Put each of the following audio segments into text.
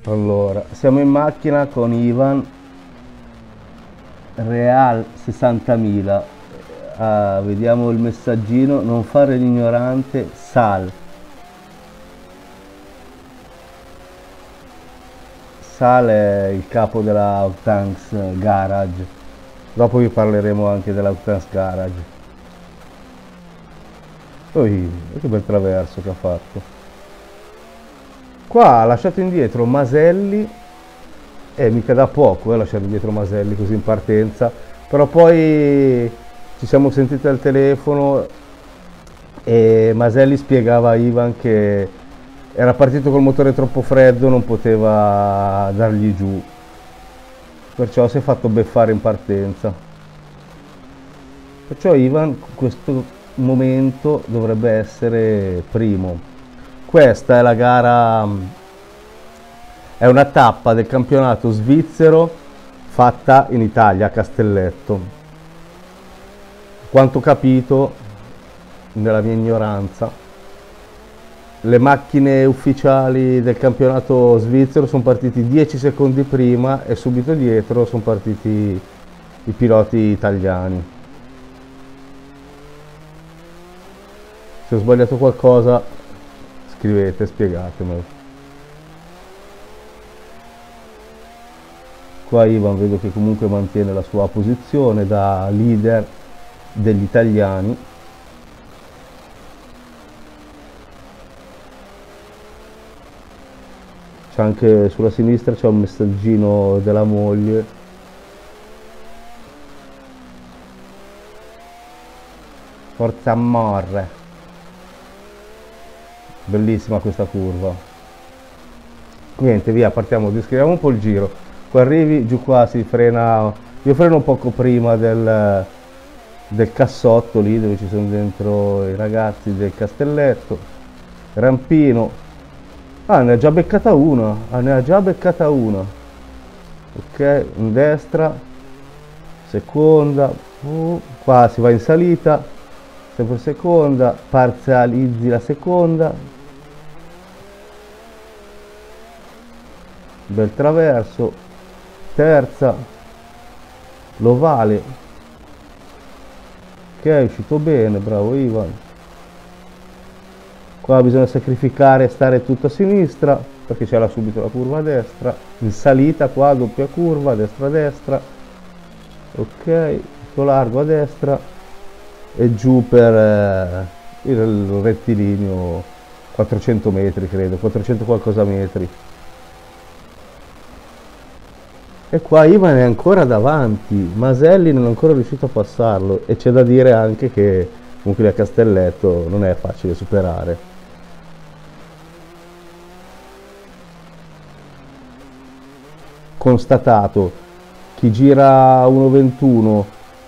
Allora, siamo in macchina con Ivan, Real 60.000. Ah, vediamo il messaggino, non fare l'ignorante, Sal. Sal è il capo della Octanks Garage. Dopo vi parleremo anche della Octanks Garage. Poi, che bel traverso che ha fatto. Qua ha lasciato indietro Maselli, e mica da poco lasciato indietro Maselli così in partenza, però poi ci siamo sentiti al telefono e Maselli spiegava a Ivan che era partito col motore troppo freddo, non poteva dargli giù, perciò si è fatto beffare in partenza. Perciò Ivan in questo momento dovrebbe essere primo. Questa è la gara, è una tappa del campionato svizzero fatta in Italia, a Castelletto. Quanto ho capito, nella mia ignoranza, le macchine ufficiali del campionato svizzero sono partiti 10 secondi prima e subito dietro sono partiti i piloti italiani. Se ho sbagliato qualcosa, scrivete, spiegatemelo. Qua Ivan vedo che comunque mantiene la sua posizione da leader degli italiani. C'è anche sulla sinistra c'è un messaggino della moglie. Forza Amore. Bellissima questa curva. Niente, via, partiamo, descriviamo un po' il giro. Qua arrivi, giù qua si frena, io freno un poco prima del cassotto lì dove ci sono dentro i ragazzi del Castelletto. Rampino. Ah, ne ha già beccata una. Ah, ne ha già beccata una. Ok, in destra, seconda, qua si va in salita, sempre seconda, parzializzi la seconda, bel traverso, terza, l'ovale, che è uscito bene, bravo Ivan. Qua bisogna sacrificare e stare tutto a sinistra perché c'era subito la curva a destra, in salita qua doppia curva, destra, ok, tutto largo a destra e giù per il rettilineo 400 metri credo, 400 qualcosa metri. E qua Ivan è ancora davanti, Maselli non è ancora riuscito a passarlo e c'è da dire anche che comunque lì a Castelletto non è facile superare. Constatato, chi gira 1,21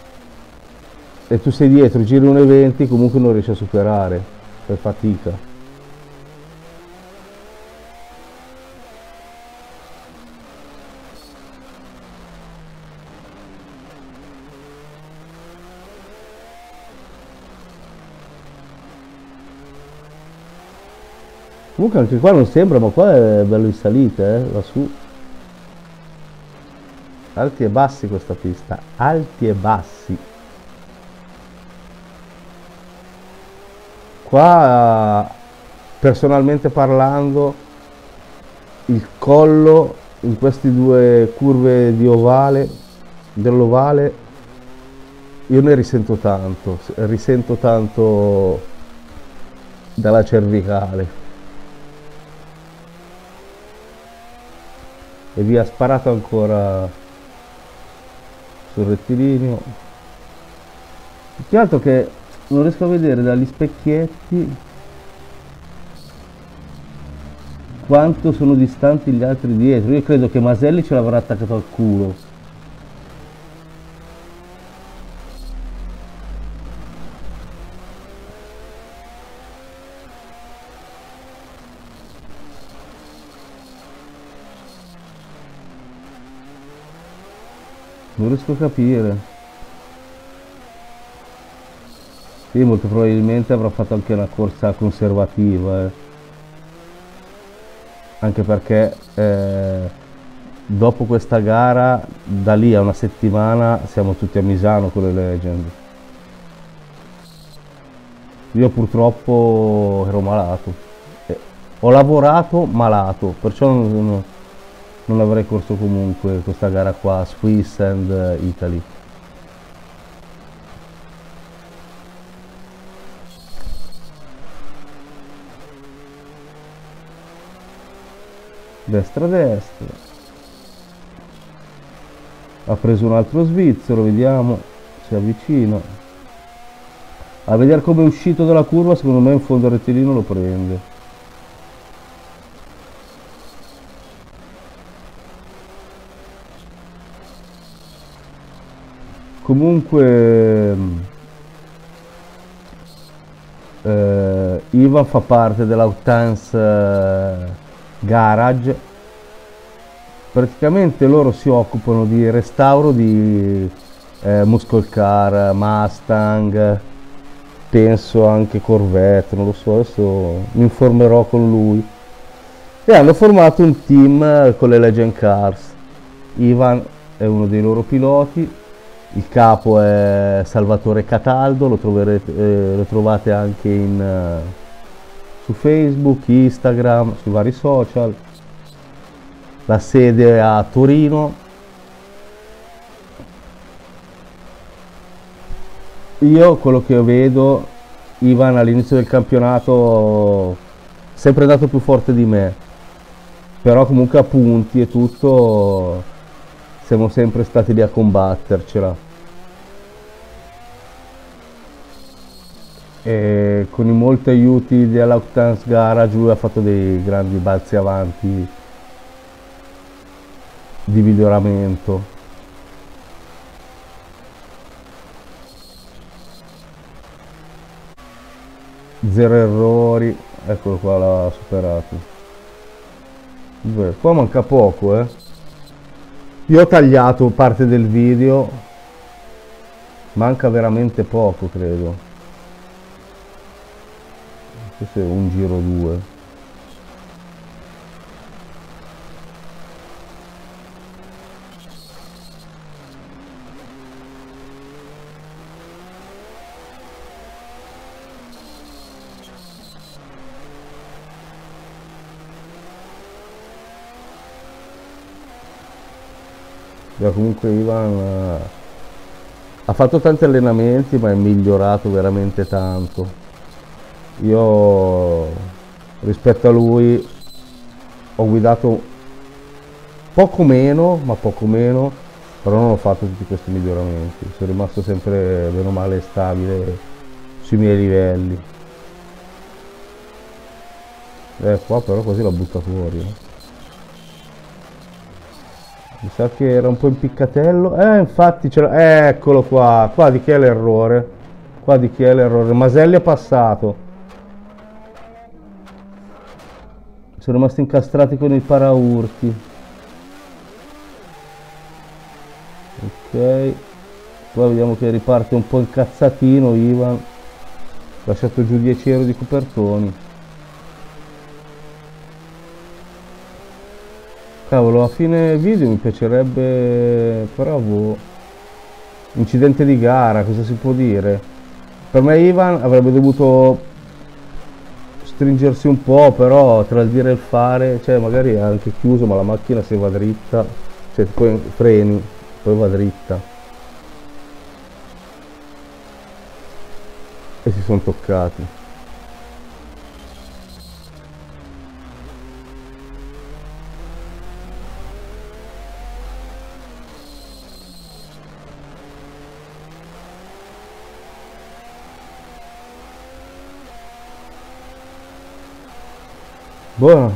e tu sei dietro, giri 1,20 comunque non riesci a superare per fatica. Comunque anche qua non sembra, ma qua è bello in salita, lassù. Alti e bassi questa pista, alti e bassi. Qua, personalmente parlando, il collo in queste due curve di ovale, dell'ovale, io ne risento tanto dalla cervicale. E via, sparato ancora sul rettilineo. Più che altro che non riesco a vedere dagli specchietti quanto sono distanti gli altri dietro. Io credo che Maselli ce l'avrà attaccato al culo. Non riesco a capire. Sì, molto probabilmente avrà fatto anche una corsa conservativa. anche perché dopo questa gara, da lì a una settimana, siamo tutti a Misano con le Legend. Io purtroppo ero malato. Ho lavorato malato, perciò non avrei corso comunque questa gara qua, Swiss and Italy. Destra, destra. Ha preso un altro svizzero, vediamo, si avvicina. A vedere come è uscito dalla curva, secondo me in fondo al rettilineo lo prende. Comunque Ivan fa parte dell'Outance Garage. Praticamente loro si occupano di restauro di muscle car, Mustang, penso anche Corvette, non lo so, adesso mi informerò con lui. E hanno formato un team con le Legend Cars. Ivan è uno dei loro piloti, il capo è Salvatore Cataldo, lo trovate anche su Facebook, Instagram, sui vari social. La sede è a Torino. Io quello che vedo, Ivan all'inizio del campionato è sempre andato più forte di me, però comunque a punti e tutto siamo sempre stati lì a combattercela. E con i molti aiuti dell'Outance Garage lui ha fatto dei grandi balzi avanti di miglioramento. Zero errori, eccolo qua, l'ha superato. Beh, qua manca poco, eh. Io ho tagliato parte del video, manca veramente poco, credo. Questo è un giro 2. Comunque Ivan ha fatto tanti allenamenti ma è migliorato veramente tanto. Io rispetto a lui ho guidato poco meno, ma poco meno, però non ho fatto tutti questi miglioramenti. Sono rimasto sempre bene o male stabile sui miei livelli. Qua però così la butta fuori. Mi sa che era un po' impiccatello. Infatti c'era. Eccolo qua. Qua di chi è l'errore? Qua di chi è l'errore? Maselli è passato. Sono rimasti incastrati con i paraurti. Ok. Qua vediamo che riparte un po' incazzatino Ivan. Ha lasciato giù 10 euro di copertoni. Cavolo, a fine video mi piacerebbe, però boh, incidente di gara, cosa si può dire? Per me Ivan avrebbe dovuto stringersi un po', però tra il dire e il fare, cioè magari è anche chiuso, ma la macchina se va dritta, cioè poi freni, poi va dritta. E si sono toccati. Buono.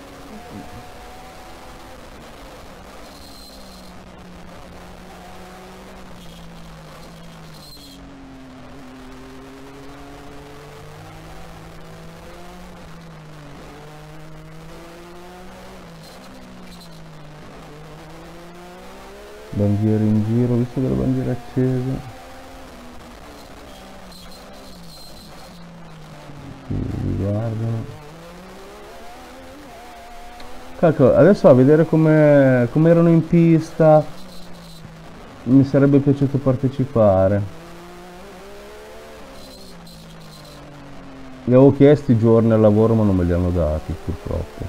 Bandiere in giro, visto delle bandiere accese. Qui guardano. Calcolo, adesso a vedere come erano in pista, mi sarebbe piaciuto partecipare. Gli avevo chiesto i giorni al lavoro ma non me li hanno dati, purtroppo.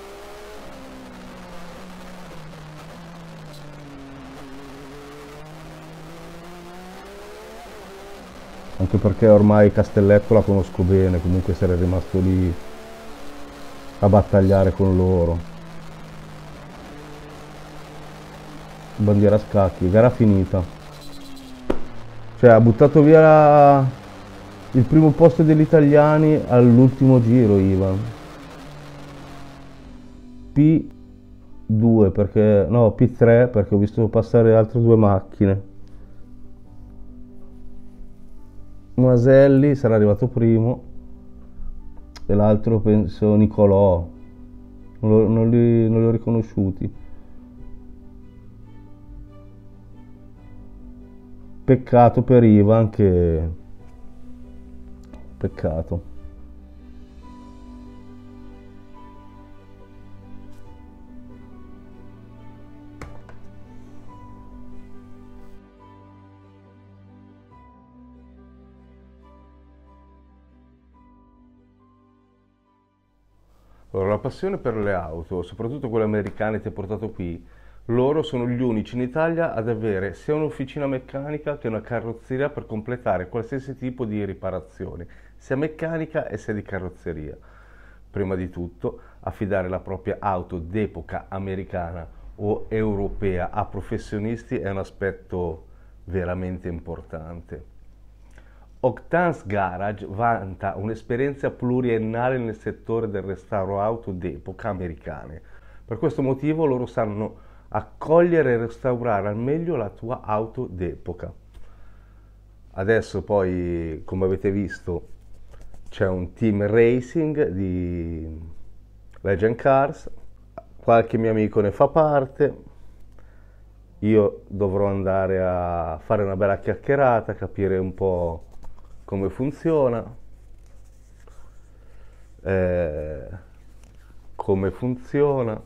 Anche perché ormai Castelletto la conosco bene, comunque sarei rimasto lì a battagliare con loro. Bandiera a scacchi, gara finita. Cioè ha buttato via il primo posto degli italiani all'ultimo giro Ivan. P2 perché no, P3 perché ho visto passare altre due macchine. Maselli sarà arrivato primo e l'altro penso Nicolò. Non li ho riconosciuti. Peccato per Ivan che... Peccato. Allora, la passione per le auto, soprattutto quelle americane, ti ha portato qui. Loro sono gli unici in Italia ad avere sia un'officina meccanica che una carrozzeria per completare qualsiasi tipo di riparazione, sia meccanica e sia di carrozzeria. Prima di tutto, affidare la propria auto d'epoca americana o europea a professionisti è un aspetto veramente importante. Octane's Garage vanta un'esperienza pluriennale nel settore del restauro auto d'epoca americane. Per questo motivo loro sanno accogliere e restaurare al meglio la tua auto d'epoca. Adesso poi, come avete visto, c'è un team racing di Legend Cars, qualche mio amico ne fa parte, io dovrò andare a fare una bella chiacchierata, capire un po' come funziona, eh, come funziona.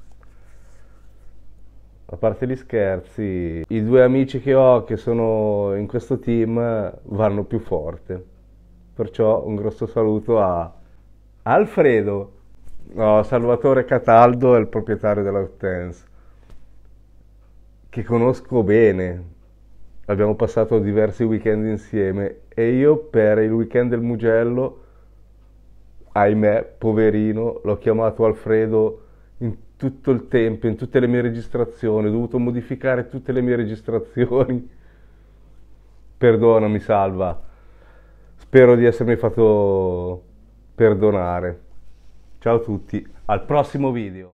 A parte gli scherzi, i due amici che ho che sono in questo team vanno più forte. Perciò un grosso saluto a Alfredo, no, Salvatore Cataldo è il proprietario della Hortense, che conosco bene. Abbiamo passato diversi weekend insieme e io per il weekend del Mugello, ahimè, poverino, l'ho chiamato Alfredo in tutto il tempo, in tutte le mie registrazioni, ho dovuto modificare tutte le mie registrazioni. Perdonami, Salva. Spero di essermi fatto perdonare. Ciao a tutti, al prossimo video.